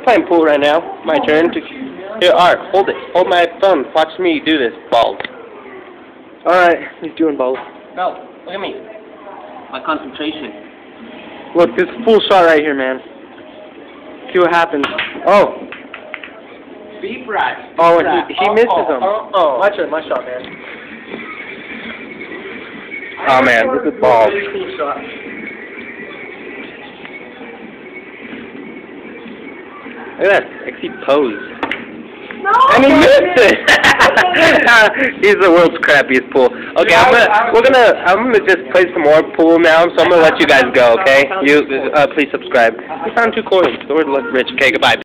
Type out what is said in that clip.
Playing pool right now. My turn to... Here, Art, hold it. Hold my thumb. Watch me do this. Balls. Alright, he's doing balls. No, look at me. My concentration. Look, this is a full shot right here, man. See what happens. Oh. Beep rat. Oh, and he misses him. Oh. My turn, my shot, man. Oh, man, this is balls. Really cool shot. Look at that sexy pose. No! And he missed it! He's the world's crappiest pool. Okay, I'm gonna just play some more pool now, so I'm gonna let you guys go, okay? Please subscribe. We found 2 coins, so we're rich. Okay, goodbye.